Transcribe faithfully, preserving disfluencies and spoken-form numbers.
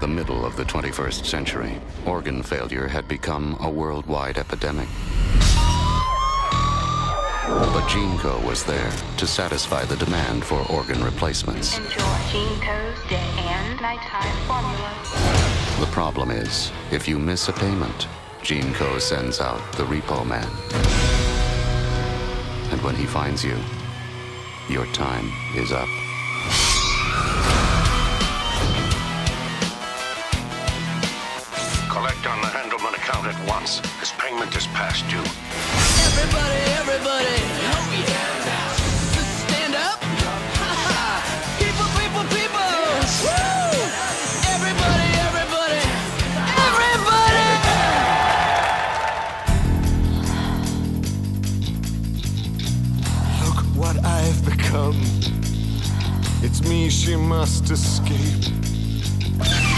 the middle of the twenty-first century, organ failure had become a worldwide epidemic. But GeneCo was there to satisfy the demand for organ replacements. Enjoy GeneCo's day and nighttime formula. The problem is, if you miss a payment, GeneCo sends out the repo man. And when he finds you, your time is up. Collect on the Handelman account at once. This payment is past due. Everybody, everybody, oh yeah. Stand up. People, people, people. Woo! Everybody, everybody, everybody. Look what I've become. It's me she must escape.